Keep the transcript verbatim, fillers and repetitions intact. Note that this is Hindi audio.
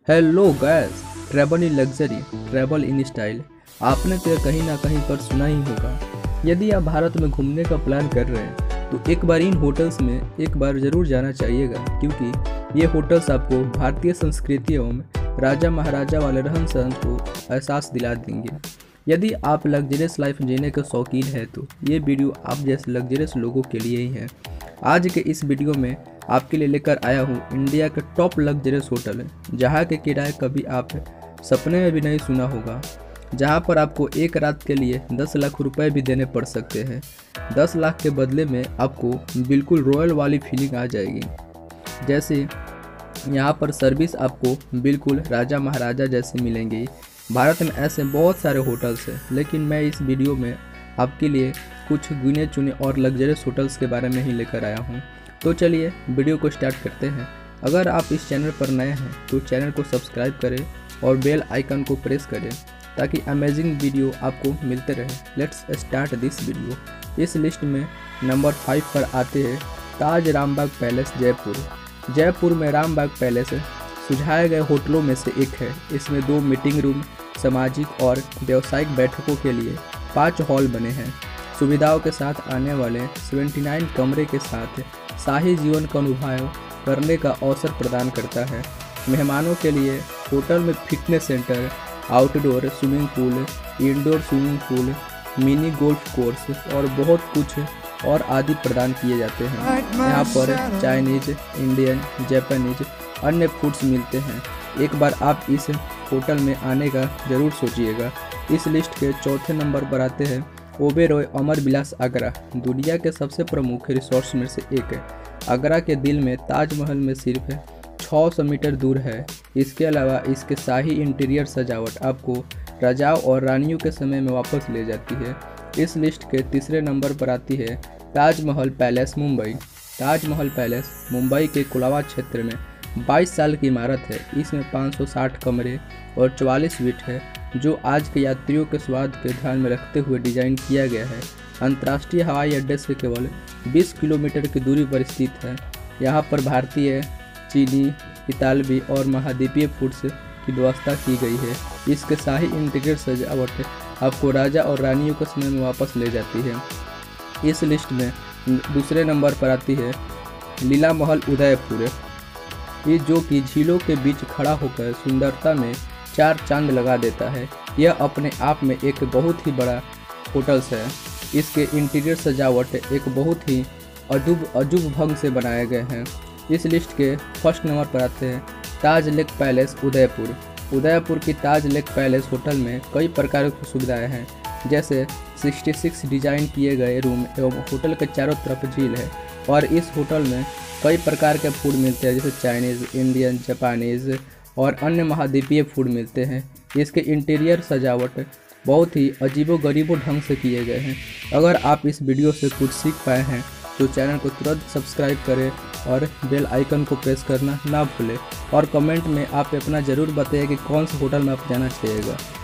Hello guys, travel in luxury, travel in style. आपने तो कहीं ना कहीं पर सुना ही होगा। यदि आप भारत में घूमने का प्लान कर रहे हैं तो एक बार इन होटल्स में एक बार ज़रूर जाना चाहिएगा, क्योंकि ये होटल्स आपको भारतीय संस्कृति एवं राजा महाराजा वाले रहन सहन को एहसास दिला देंगे। यदि आप लग्जरियस लाइफ जीने के शौकीन हैं तो ये वीडियो आप जैसे लग्जरियस लोगों के लिए ही है। आज के इस वीडियो में आपके लिए लेकर आया हूँ इंडिया के टॉप लग्जरियस होटल, जहाँ के किराए कभी आप सपने में भी नहीं सुना होगा, जहाँ पर आपको एक रात के लिए दस लाख रुपए भी देने पड़ सकते हैं। दस लाख के बदले में आपको बिल्कुल रॉयल वाली फीलिंग आ जाएगी। जैसे यहाँ पर सर्विस आपको बिल्कुल राजा महाराजा जैसे मिलेंगे। भारत में ऐसे बहुत सारे होटल्स हैं, लेकिन मैं इस वीडियो में आपके लिए कुछ गिने चुने और लग्जरियस होटल्स के बारे में ही लेकर आया हूँ। तो चलिए वीडियो को स्टार्ट करते हैं। अगर आप इस चैनल पर नए हैं तो चैनल को सब्सक्राइब करें और बेल आइकन को प्रेस करें ताकि अमेजिंग वीडियो आपको मिलते रहे। Let's start this video. इस लिस्ट में नंबर फाइव पर आते हैं ताज रामबाग पैलेस जयपुर। जयपुर में रामबाग पैलेस सुझाए गए होटलों में से एक है। इसमें दो मीटिंग रूम, सामाजिक और व्यावसायिक बैठकों के लिए पाँच हॉल बने हैं। सुविधाओं के साथ आने वाले उन्हत्तर कमरे के साथ शाही जीवन का अनुभव करने का अवसर प्रदान करता है। मेहमानों के लिए होटल में fitness centre, outdoor swimming pool, indoor swimming pool, mini golf course और बहुत कुछ और आदि प्रदान किए जाते हैं। यहाँ पर चाइनीज, इंडियन, जापानीज अन्य फूड्स मिलते हैं। एक बार आप इस होटल में आने का ज़रूर सोचिएगा। इस लिस्ट के चौथे नंबर पर आते हैं ओबेरॉय अमर विलास आगरा। दुनिया के सबसे प्रमुख रिसोर्ट्स में से एक है। आगरा के दिल में ताजमहल में सिर्फ छह सौ मीटर दूर है। इसके अलावा इसके शाही इंटीरियर सजावट आपको राजाओं और रानियों के समय में वापस ले जाती है। इस लिस्ट के तीसरे नंबर पर आती है ताजमहल पैलेस मुंबई। ताजमहल पैलेस मुंबई के कोलाबा क्षेत्र में बाईस साल की इमारत है। इसमें पाँच सौ साठ कमरे और चवालीस स्वीट है, जो आज के यात्रियों के स्वाद के ध्यान में रखते हुए डिजाइन किया गया है। अंतर्राष्ट्रीय हवाई अड्डे से केवल बीस किलोमीटर की दूरी पर स्थित है। यहाँ पर भारतीय, चीनी, इतालवी और महाद्वीपीय फूड्स की व्यवस्था की गई है। इसके शाही इंटीरियर सजावट आपको राजा और रानियों के समय में वापस ले जाती है। इस लिस्ट में दूसरे नंबर पर आती है लीला महल उदयपुर, ये जो कि झीलों के बीच खड़ा होकर सुंदरता में चार चांद लगा देता है। यह अपने आप में एक बहुत ही बड़ा होटल्स है। इसके इंटीरियर सजावट एक बहुत ही अजूब अजूब ढंग से बनाए गए हैं। इस लिस्ट के फर्स्ट नंबर पर आते हैं ताज लेक पैलेस उदयपुर। उदयपुर की ताज लेक पैलेस होटल में कई प्रकार की सुविधाएं हैं, जैसे छियासठ डिजाइन किए गए रूम एवं होटल के चारों तरफ झील है। और इस होटल में कई प्रकार के फूड मिलते हैं, जैसे चाइनीज़, इंडियन, जापानीज़ और अन्य महाद्वीपीय फूड मिलते हैं। इसके इंटीरियर सजावट बहुत ही अजीबो गरीबो ढंग से किए गए हैं। अगर आप इस वीडियो से कुछ सीख पाए हैं तो चैनल को तुरंत सब्सक्राइब करें और बेल आइकन को प्रेस करना ना भूलें। और कमेंट में आप अपना ज़रूर बताइए कि कौन से होटल में आप जाना चाहिएगा।